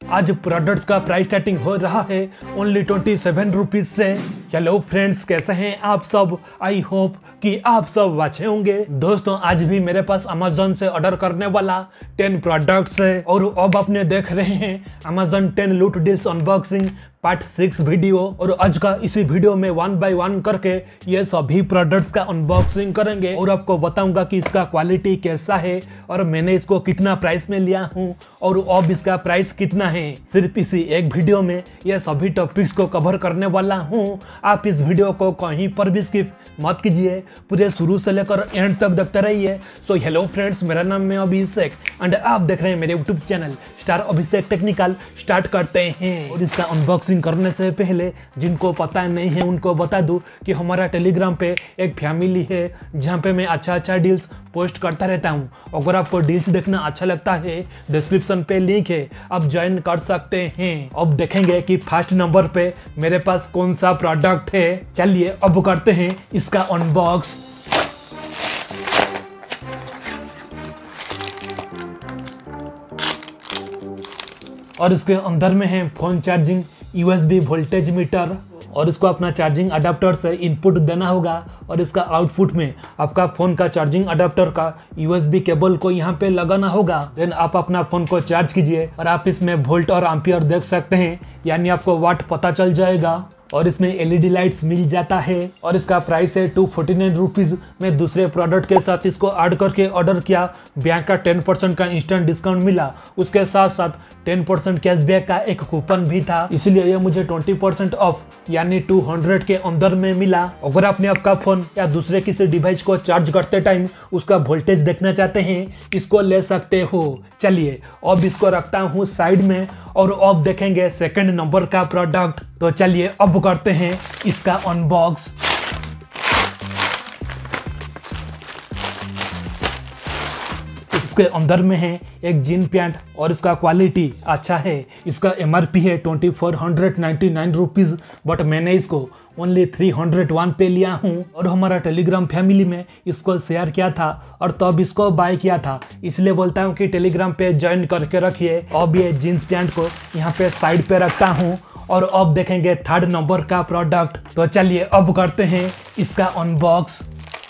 आज प्रोडक्ट्स का price starting हो रहा है ओनली 27 रुपीज से। हेलो फ्रेंड्स, कैसे हैं आप सब? आई होप कि आप सब अच्छे होंगे। दोस्तों, आज भी मेरे पास अमेजोन से ऑर्डर करने वाला 10 प्रोडक्ट्स है और अब आपने देख रहे हैं अमेजोन 10 लूट डील्स अनबॉक्सिंग पार्ट 6 वीडियो। और आज का इसी वीडियो में 1 बाय 1 करके ये सभी प्रोडक्ट्स का अनबॉक्सिंग करेंगे और आपको बताऊंगा कि इसका क्वालिटी कैसा है और मैंने इसको कितना प्राइस में लिया हूँ और अब इसका प्राइस कितना है। सिर्फ इसी एक वीडियो में ये सभी टॉपिक्स को कवर करने वाला हूँ। आप इस वीडियो को कहीं पर भी स्किप मत कीजिए, पूरे शुरू से लेकर एंड तक देखते रहिए। सो हेलो फ्रेंड्स, मेरा नाम है अभिषेक एंड आप देख रहे हैं मेरे YouTube channel star Abhishek technical. Start करते हैं। और इसका अनबॉक्सिंग करने से पहले जिनको पता नहीं है उनको बता दूं कि हमारा टेलीग्राम पे एक फैमिली है जहाँ पे मैं अच्छा डील्स पोस्ट करता रहता हूँ। अगर आपको डील्स देखना अच्छा लगता है, डिस्क्रिप्शन पे लिंक है, आप ज्वाइन कर सकते हैं। अब देखेंगे कि फर्स्ट नंबर पे मेरे पास कौन सा प्रोडक्ट है। चलिए अब करते हैं इसका अनबॉक्स। और इसके अंदर में है phone charging USB voltage meter और इसको अपना चार्जिंग अडाप्टर से इनपुट देना होगा और इसका आउटपुट में आपका फ़ोन का चार्जिंग अडाप्टर का USB केबल को यहाँ पे लगाना होगा। देन आप अपना फ़ोन को चार्ज कीजिए और आप इसमें वोल्ट और एम्पियर देख सकते हैं, यानी आपको वाट पता चल जाएगा। और इसमें LED लाइट्स मिल जाता है और इसका प्राइस है 249 रुपीज़। मैं दूसरे प्रोडक्ट के साथ इसको ऐड करके ऑर्डर किया। बैंक का 10% का इंस्टेंट डिस्काउंट मिला, उसके साथ साथ 10% कैशबैक का एक कूपन भी था, इसलिए ये मुझे 20% ऑफ यानी 200 के अंदर में मिला। अगर आपने आपका फ़ोन या दूसरे किसी डिवाइस को चार्ज करते टाइम उसका वोल्टेज देखना चाहते हैं, इसको ले सकते हो। चलिए अब इसको रखता हूँ साइड में और अब देखेंगे सेकंड नंबर का प्रोडक्ट। तो चलिए अब करते हैं इसका अनबॉक्स। इसके अंदर में है एक जीन पैंट और इसका क्वालिटी अच्छा है। इसका MRP है 2499 रुपीज़, बट मैंने इसको ओनली 301 पे लिया हूँ और हमारा टेलीग्राम फैमिली में इसको शेयर किया था और तब इसको बाय किया था, इसलिए बोलता हूँ कि टेलीग्राम पे ज्वाइन करके रखिए। अब ये जीन्स पैंट को यहाँ पे साइड पे रखता हूँ और अब देखेंगे थर्ड नंबर का प्रोडक्ट। तो चलिए अब करते हैं इसका अनबॉक्स।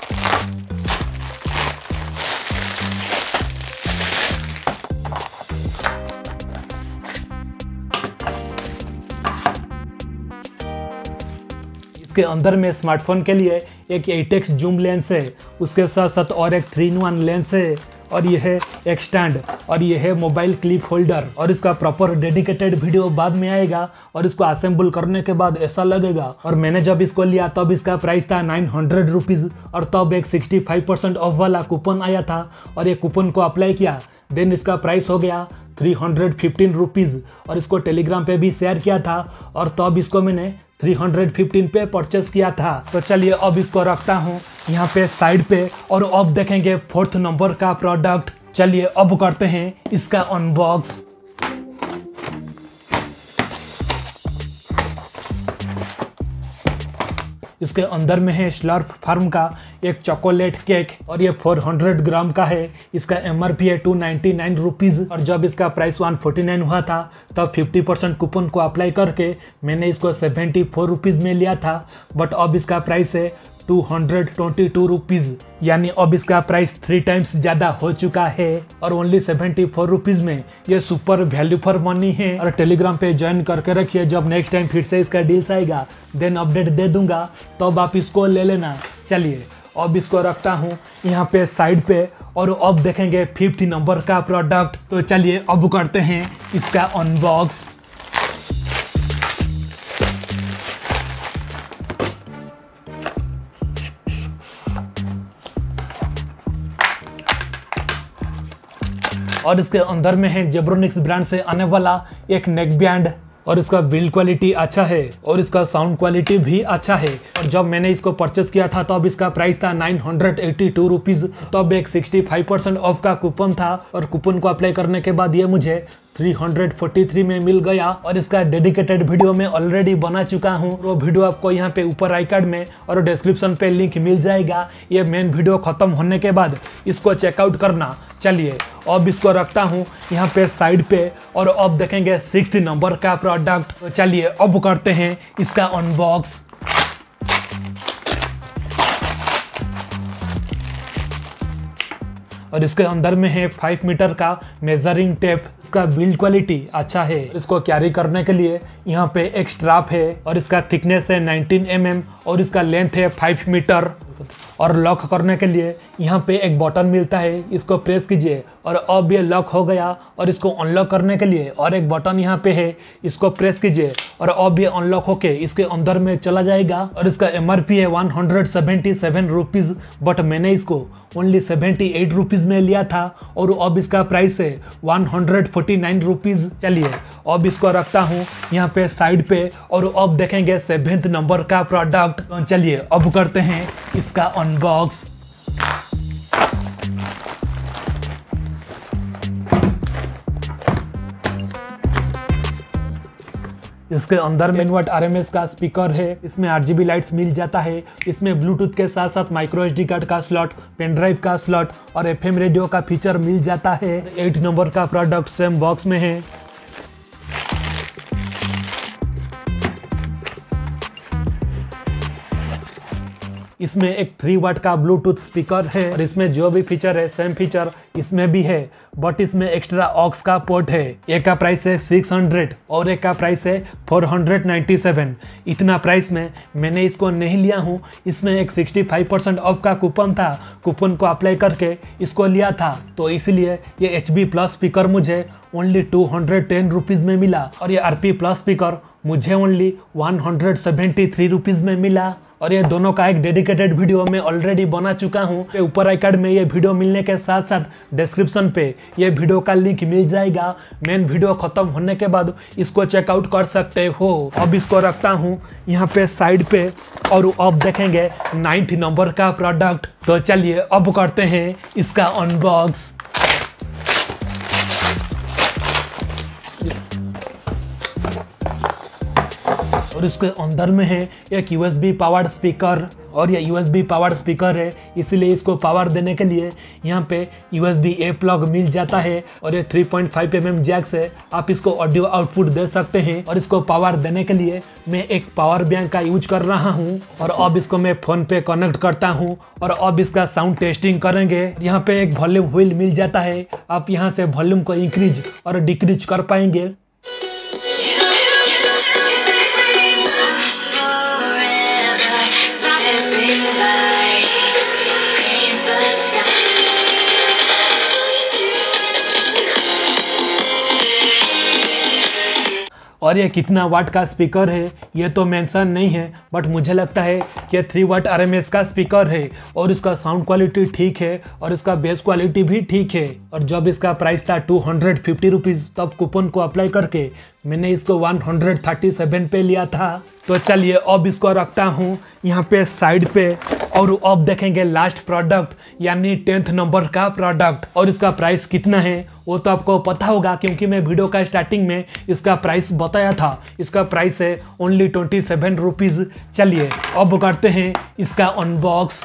इसके अंदर में स्मार्टफोन के लिए एक 8x जूम लेंस है, उसके साथ साथ और एक 3-in-1 लेंस है और यह है एक स्टैंड और यह है मोबाइल क्लिप होल्डर। और इसका प्रॉपर डेडिकेटेड वीडियो बाद में आएगा और इसको असेंबल करने के बाद ऐसा लगेगा। और मैंने जब इसको लिया तब इसका प्राइस था 900 रुपीज़ और तब एक 65% ऑफ वाला कूपन आया था और ये कूपन को अप्लाई किया। देन इसका प्राइस हो गया 315 रुपीज़ और इसको टेलीग्राम पे भी शेयर किया था और तब इसको मैंने 315 पे परचेस किया था। तो चलिए अब इसको रखता हूँ यहाँ पे साइड पे और अब देखेंगे फोर्थ नंबर का प्रोडक्ट। चलिए अब करते हैं इसका अनबॉक्स। इसके अंदर में है स्लर्प फार्म का एक चॉकलेट केक और ये 400 ग्राम का है। इसका MRP है 299 रुपीज़ और जब इसका प्राइस 149 हुआ था तब 50% कूपन को अप्लाई करके मैंने इसको 74 रुपीज़ में लिया था, बट अब इसका प्राइस है 222 रुपीज़, यानी अब इसका प्राइस 3 टाइम्स ज़्यादा हो चुका है और ओनली 74 रुपीज़ में ये सुपर वैल्यू फॉर मनी है। और टेलीग्राम पे ज्वाइन करके रखिए, जब नेक्स्ट टाइम फिर से इसका डील्स आएगा देन अपडेट दे दूंगा, तब आप इसको ले लेना। चलिए अब इसको रखता हूँ यहाँ पे साइड पे और अब देखेंगे 5th नंबर का प्रोडक्ट। तो चलिए अब करते हैं इसका अनबॉक्स। और इसके अंदर में है जेब्रोनिक्स ब्रांड से आने वाला एक नेक बैंड और इसका बिल्ड क्वालिटी अच्छा है और इसका साउंड क्वालिटी भी अच्छा है। और जब मैंने इसको परचेस किया था तब इसका प्राइस था 982 रुपीज़, तब एक 65% ऑफ का कूपन था और कूपन को अप्लाई करने के बाद ये मुझे 343 में मिल गया और इसका डेडिकेटेड वीडियो मैं ऑलरेडी बना चुका हूँ। वो वीडियो आपको यहाँ पे ऊपर आई कार्ड में और डिस्क्रिप्शन पे लिंक मिल जाएगा। ये मेन वीडियो खत्म होने के बाद इसको चेकआउट करना। चलिए अब इसको रखता हूँ यहाँ पे साइड पे और अब देखेंगे 6 नंबर का प्रोडक्ट। तो चलिए अब करते हैं इसका अनबॉक्स। और इसके अंदर में है 5 मीटर का मेजरिंग टेप। इसका बिल्ड क्वालिटी अच्छा है। इसको कैरी करने के लिए यहाँ पे एक स्ट्रैप है और इसका थिकनेस है 19 mm और इसका लेंथ है 5 मीटर। और लॉक करने के लिए यहाँ पे एक बटन मिलता है, इसको प्रेस कीजिए और अब ये लॉक हो गया। और इसको अनलॉक करने के लिए और एक बटन यहाँ पे है, इसको प्रेस कीजिए और अब ये अनलॉक होके इसके अंदर में चला जाएगा। और इसका MRP है 177 रुपीज़, बट मैंने इसको ओनली 78 रुपीज़ में लिया था और अब इसका प्राइस है 149 रुपीज़। चलिए अब इसको रखता हूँ यहाँ पे साइड पे और अब देखेंगे 7th नंबर का प्रोडक्ट। तो चलिए अब करते हैं इसका अनबॉक्स। इसके अंदर में 10 वाट RMS का स्पीकर है। इसमें RGB लाइट्स मिल जाता है। इसमें ब्लूटूथ के साथ साथ माइक्रो SD कार्ड का स्लॉट, पेन ड्राइव का स्लॉट और FM रेडियो का फीचर मिल जाता है। 8 नंबर का प्रोडक्ट सेम बॉक्स में है। इसमें एक 3 वाट का ब्लूटूथ स्पीकर है और इसमें जो भी फीचर है सेम फीचर इसमें भी है, बट इसमें एक्स्ट्रा ऑक्स का पोर्ट है। एक का प्राइस है 600 और एक का प्राइस है 497। इतना प्राइस में मैंने इसको नहीं लिया हूँ। इसमें एक 65% ऑफ का कूपन था, कूपन को अप्लाई करके इसको लिया था, तो इसलिए ये HB प्लस स्पीकर मुझे ओनली 210 रुपीज़ में मिला और ये RP प्लस स्पीकर मुझे ओनली 173 रुपीज़ में मिला। और ये दोनों का एक डेडिकेटेड वीडियो मैं ऑलरेडी बना चुका हूँ। ऊपर आई कार्ड में ये वीडियो मिलने के साथ साथ डिस्क्रिप्शन पे ये वीडियो का लिंक मिल जाएगा। मेन वीडियो खत्म होने के बाद इसको चेकआउट कर सकते हो। अब इसको रखता हूँ यहाँ पे साइड पे और अब देखेंगे 9th नंबर का प्रोडक्ट। तो चलिए अब करते हैं इसका अनबॉक्स। और इसके अंदर में है एक USB पावर्ड स्पीकर और ये USB पावर्ड स्पीकर है, इसीलिए इसको पावर देने के लिए यहाँ पे USB-A प्लग मिल जाता है और ये 3.5 mm जैक से आप इसको ऑडियो आउटपुट दे सकते हैं। और इसको पावर देने के लिए मैं एक पावर बैंक का यूज कर रहा हूँ और अब इसको मैं फ़ोन पे कनेक्ट करता हूँ और अब इसका साउंड टेस्टिंग करेंगे। यहाँ पे एक वॉल्यूम व्हील मिल जाता है, आप यहाँ से वॉल्यूम को इंक्रीज और डिक्रीज कर पाएंगे। और ये कितना वाट का स्पीकर है ये तो मेंशन नहीं है, बट मुझे लगता है कि 3 वाट RMS का स्पीकर है और इसका साउंड क्वालिटी ठीक है और इसका बेस क्वालिटी भी ठीक है। और जब इसका प्राइस था 250 रुपीज़, तब कूपन को अप्लाई करके मैंने इसको 137 पे लिया था। तो चलिए अब इसको रखता हूँ यहाँ पे साइड पे और अब देखेंगे लास्ट प्रोडक्ट यानी 10th नंबर का प्रोडक्ट। और इसका प्राइस कितना है वो तो आपको पता होगा क्योंकि मैं वीडियो का स्टार्टिंग में इसका प्राइस बताया था। इसका प्राइस है ओनली 27 रुपीज़। चलिए अब करते हैं इसका अनबॉक्स।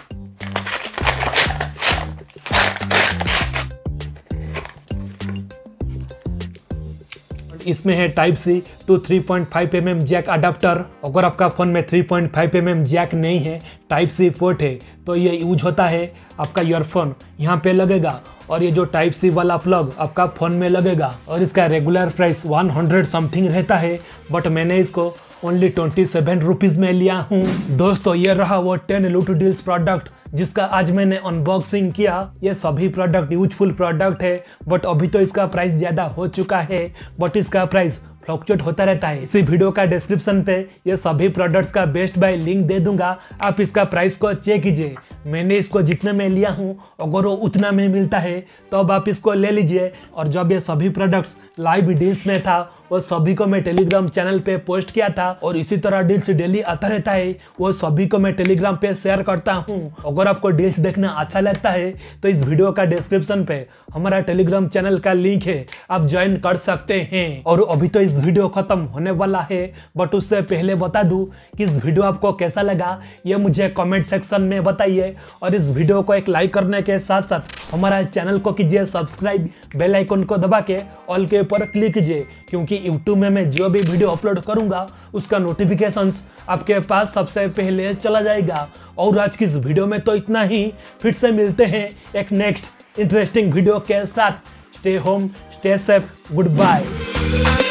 इसमें है Type-C to 3.5 mm Jack adapter. अगर आपका फ़ोन में 3.5 mm जैक नहीं है, Type-C पोर्ट है, तो ये यूज होता है आपका ईयरफोन यहाँ पे लगेगा और ये जो Type-C वाला प्लग आपका फ़ोन में लगेगा। और इसका रेगुलर प्राइस 100 समथिंग रहता है, बट मैंने इसको ओनली 27 रुपीज़ में लिया हूँ। दोस्तों ये रहा वो 10 लूट डील्स प्रोडक्ट जिसका आज मैंने अनबॉक्सिंग किया। ये सभी प्रोडक्ट यूजफुल प्रोडक्ट है, बट अभी तो इसका प्राइस ज़्यादा हो चुका है, बट इसका प्राइस फ्लक्चुएट होता रहता है। इसी वीडियो का डिस्क्रिप्शन पे ये सभी प्रोडक्ट्स का बेस्ट बाय लिंक दे दूंगा, आप इसका प्राइस को चेक कीजिए। मैंने इसको जितने में लिया हूँ अगर वो उतना में मिलता है तो अब आप इसको ले लीजिए। और जब ये सभी प्रोडक्ट्स लाइव डील्स में था वो सभी को मैं टेलीग्राम चैनल पे पोस्ट किया था, और इसी तरह डील्स डेली आता रहता है, वो सभी को मैं टेलीग्राम पे शेयर करता हूँ। अगर आपको डील्स देखना अच्छा लगता है तो इस वीडियो का डिस्क्रिप्शन पे हमारा टेलीग्राम चैनल का लिंक है, आप ज्वाइन कर सकते हैं। और अभी तो इस वीडियो खत्म होने वाला है, बट उससे पहले बता दूं कि इस वीडियो आपको कैसा लगा ये मुझे कमेंट सेक्शन में बताइए, और इस वीडियो को एक लाइक करने के साथ साथ हमारा चैनल को कीजिए सब्सक्राइब, बेल आइकन को दबा के ऑल के ऊपर क्लिक कीजिए, क्योंकि यूट्यूब में मैं जो भी वीडियो अपलोड करूंगा उसका नोटिफिकेशंस आपके पास सबसे पहले चला जाएगा। और आज की इस वीडियो में तो इतना ही, फिर से मिलते हैं एक नेक्स्ट इंटरेस्टिंग वीडियो के साथ। Stay home, stay safe, good bye.